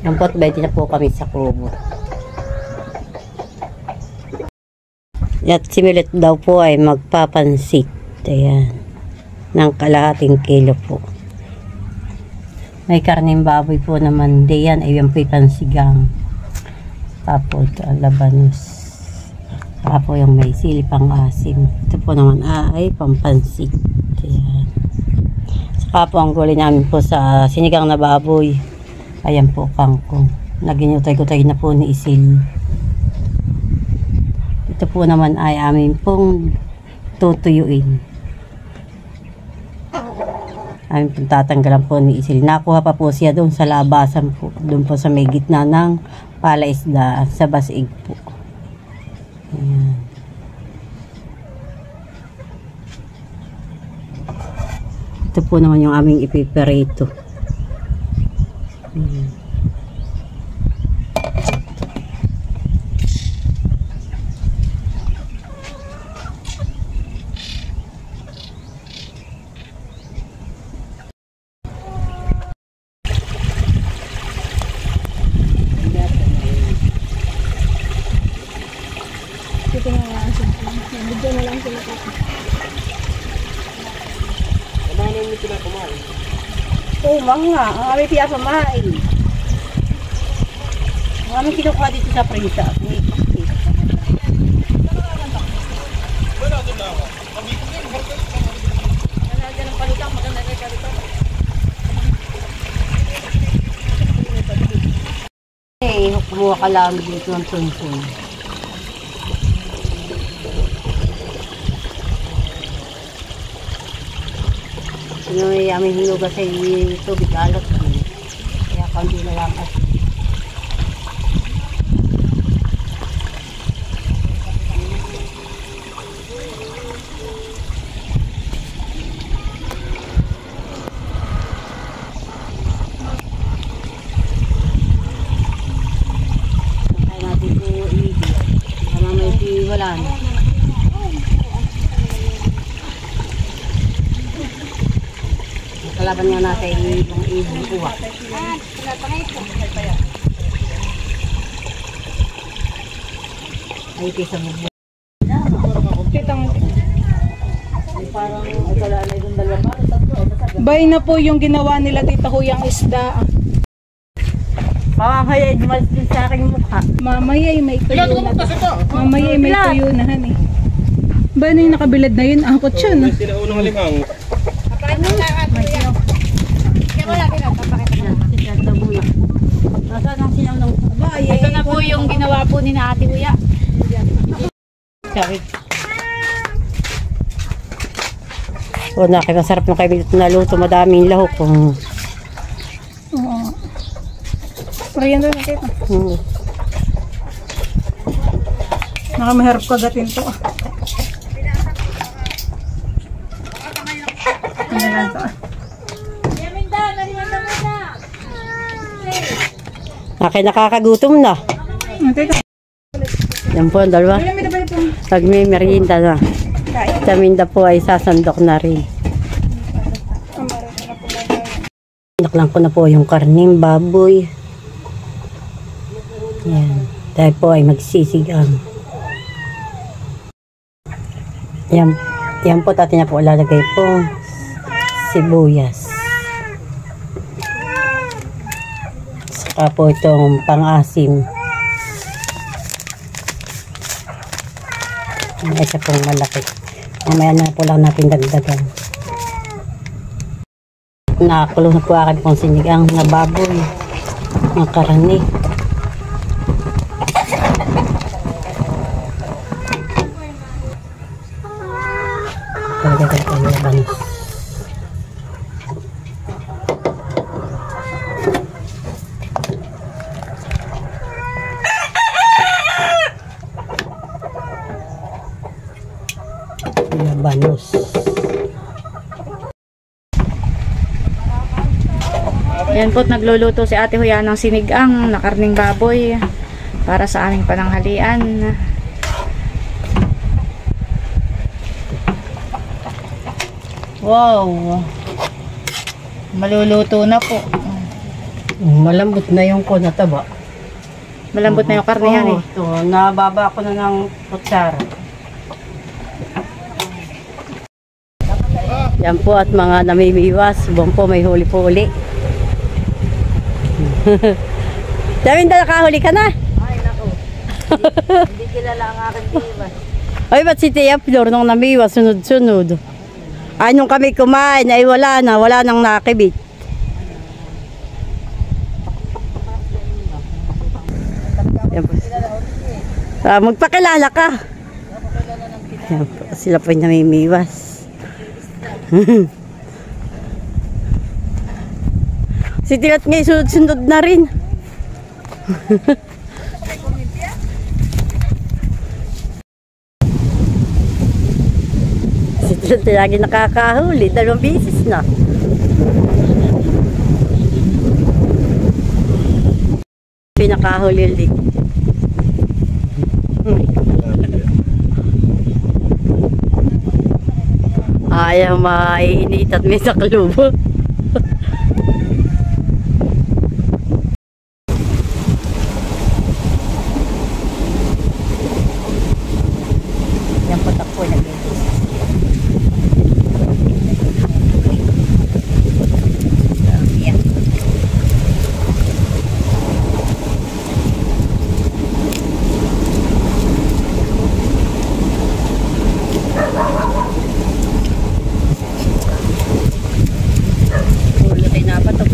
Yan po at 20 na po kami sa kubo. At si Milot daw po ay magpapansit. Ayan. Ng kalahating kilo po. May karneng baboy po naman diyan. Ayan po pansigang. Tapos labanos. Tapos yung may sili pang asim. Ito po naman ay pampansit. Ayan. Saka po ang gulay namin po sa sinigang na baboy. Ayan po kangkong. Naginutay-gutay na po ni Isil. Ito po naman ay amin pong tutuyuin. Amin pong tatanggalan po ni Isil. Nakuha pa po siya doon sa labasan po. Doon po sa may gitna ng palaisda sa basig po. Ayan. Ito po naman yung aming ipiperito. Bigyan na lang sila ko. Kamahan mo sila kumain. Oo, mga. Ang aming piya pamain. Ang aming kinukuha dito sa prisa. Wala din na ako. Pabikutin, harga. Wala dyan ang palitang. Maganda na yung palitang. Kumuha ka lang dito ng tunsun. Yung aming hinuga sa tubig alot. Kaya kundi na lang at kaya natin po ibig. Mamay wala na. Kalaban nga natin yung ibong kuha. Ay, kisa mo. Parang wala na yung dalawa. Bay na po yung ginawa nila Tita Huyang isda. Mamaya, dumalis din sa aking mukha. Mamaya may tuyo na. Mamaya may tuyo na han eh. Ba na yung nakabilad na yun? Angkot yun. Sila unang limang. Ito na po yung ginawa po ni na Ate Huya. O, nakikasarap ng kaibigan na luto. Madaming lahok. Oo. Parayan doon natin. Nakamaharap kagatin to. Ano lang to? Nakakagutom na. Yan po ang dalawa. Pag may merienda na. Sa minda po ay sasandok na rin. Naklang ko na po yung karning baboy. Yan. Dahil po ay magsisigang. Yan po tati na po lalagay po sibuyas. Saka po itong pang-asim. Isa pong malaki. Mamaya na po lang natin dagdagan. Nakakulo na po akin pong sinigang na baboy. Ng karani. Dagdagan po yung labanos. Labanos. Yan po't nagluluto si Ate Huya ng sinigang na karning baboy para sa aming pananghalian. Wow! Maluluto na po. Malambot na yung ko nataba. Malambot na yung karnihan eh. Ito, nababa ko na ng kutsara. Yan po at mga namimiwas. Buwan po may huli po uli. Sabi na nakahuli ka na? Ay, naku. Hindi kilala ang aking diba. Ay, ba't si Tia Flor nung namiwas, sunod-sunod? Ay, nung kami kumain, ay wala nang nakibit. Yan po. Magpakilala ka. Yan po, sila po yung namimiwas. Si Tilat ngayon sunod-sunod na rin. Si Tilat lagi nakakahuli, 2 beses na. Pinakahuli ulit. Ayaw maiinit at may saklubo. Yan po takpo nag-iinis. Yan. Ulo tayo napatok.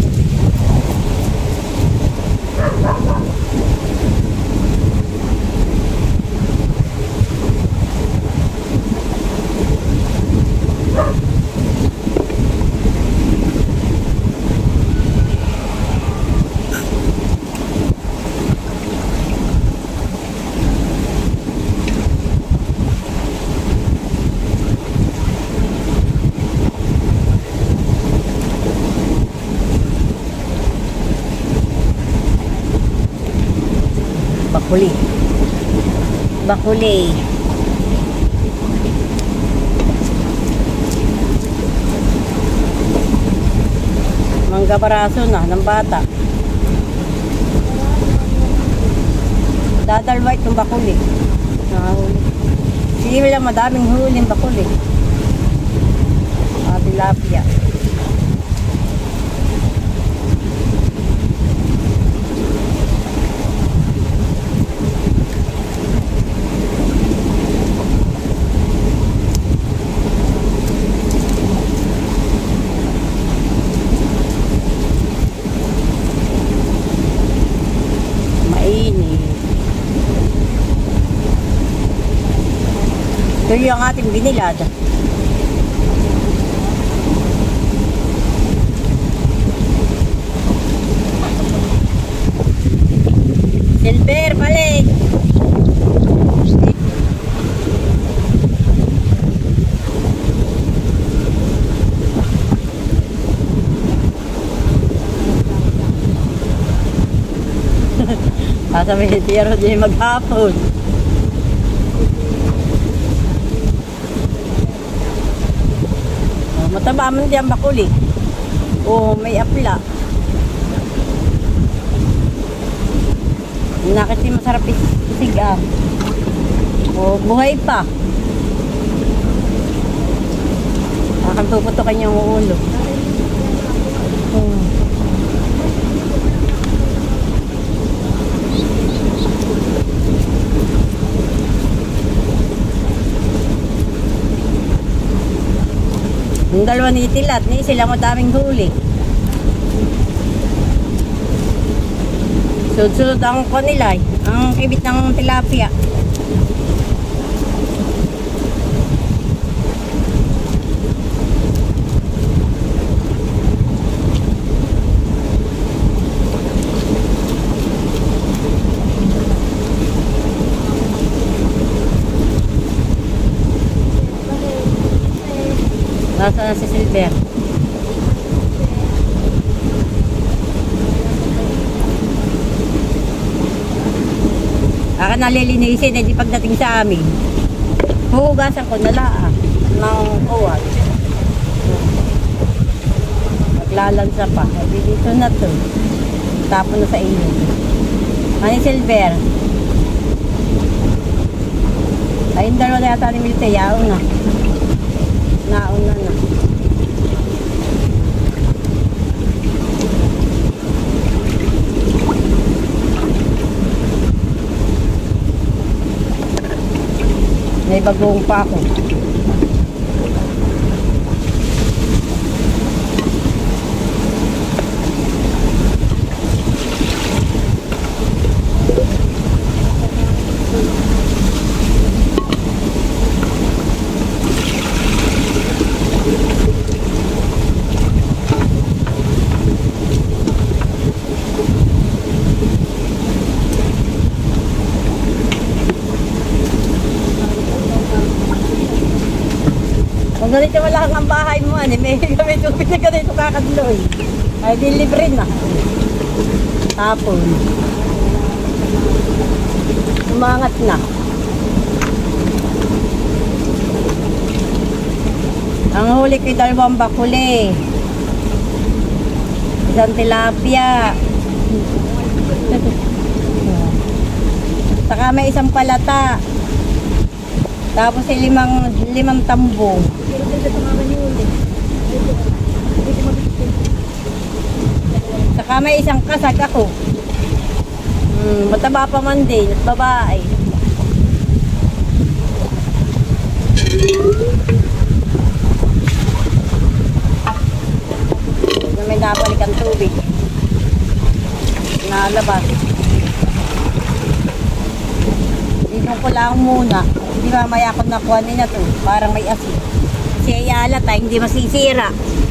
Bakuli. Bakuli. Mangga baraso na ng bata. Dadalwa itong bakuli. Nahuli. Sige lang, madaming huling bakuli. Tilapia. Ito yung ating binilad. Silver, balik! Sasabihin si Tiro di maghapon. Mataba man diyan bakuli. Oh, may apla. Nakiti masarap isiga. Oh, buhay pa. Akan puputokan yung ulo. Yung dalawa ni Tilat, ni sila madaming huli. Sunod-sunod ang kanila, ang ibit ng tilapia. Nasaan na si Silver? Akan nalilinisin, hindi pagdating sa amin. Huhugasan ko nala ng kuwat. Maglalansa pa. Dito na to. Tapon na sa iyo. Honey Silver. Ay, yung dalawa na yata ni Milite, yaon na. Naon na na. May bagong pa ako. Kung ganito wala kang bahay mo, may gamit tubig na ganito kakadloy. Ay, di libre na. Tapon. Umangat na. Ang huli ko 2 bakuli. Isang tilapia. Saka may isang palata. Tapos ay limang tambong. Saka may isang kasag ako. Mataba pa man din at babae. May napalikan tubig. Nalabas. Dito ko lang muna. Hindi mamaya ako nakuha nila to. Parang may asin. Kasi ayala tayo, hindi masisira.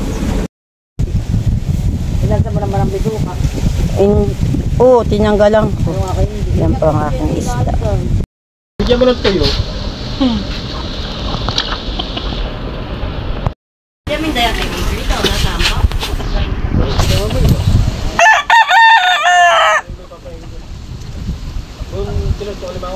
Ilan sa marang biduka? Oo, tinanggalan ko. Yan po ang aking isda. Bigyan mo ng tuyo. Yamin daya tayo. Dito, nasama. Kung tinan ko alam ako.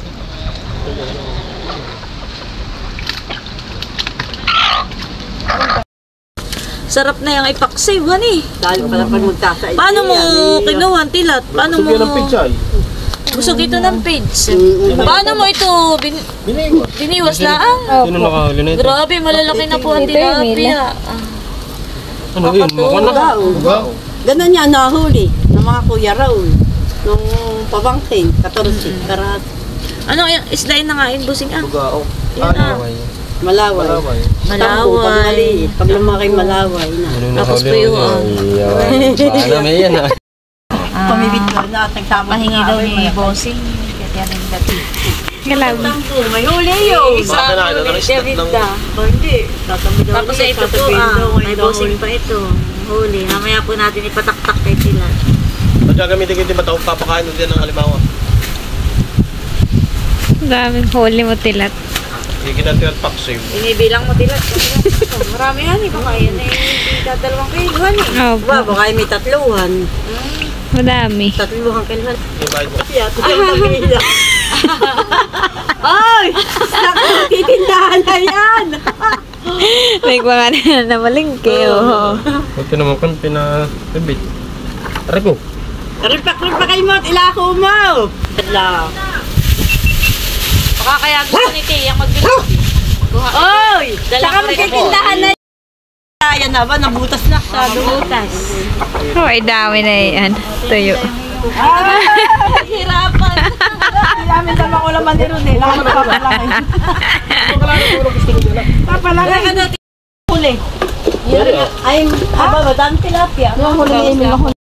Sarap na yung ipaksiw, honey. Talo ka lang pag magkakain. Paano mo kinuha ang tilat? Paano mo... Sabihan ng pichay. Busog ito ng page. Paano mo ito Biniwas. biniwas laang? Sino nakahuli na ito? Grabe, malalaki na po ang tilapia. Ano yun? Mukha na. Bugao. Ganun yan, nahuli. Ng mga kuya Raul. Nung pabangking, 14, karat. Ano yung isda yun na nga yun, busing ah? Bugao. Yun na. Malaway. Malaway. Tampo, pag maliit. Pag lumaki, malaway na. Tapos po yung Paano may yan ah? Pamibit ko na, nagsama Mahingi daw ni bossing. Kaya rin dati. Tampo, may huli yun. Baka na, ano lang, isdat lang. Hindi. Tapos ito po may bossing pa ito. Huli. Mamaya po natin ipataktak kay sila. At gagamitin ko yung matawag papakain din ng alimawa. Daming huli mo tilat. Hindi natin at paksiw. Binibilang mo tilat. Marami yan eh. Baka yan eh. Dadalawang kiluhan eh. Ba, baka may 3. Madami. 3 kiluhan. Yung bayad mo. Siya, ito Ay! Titindahan na yan! May mga na malingke. Ito naman kung pinabit. Aray ko. Ripak kayo mo at ilako mo! Adlaw. Baka kaya gusto ni Tiyang magbilang. Oy! Dala Saka ko rin magtitindahan na yan. Ayan na ba? Nabutas na. Butas. Ay, dami na yan. Tuyo. Hirapan. Namin naman ko naman ni Ron eh. Lakas papalangay. Papalangay ka natin. Huli. Ay, haba ba? Dami tilapia. Yung huli ni Emil.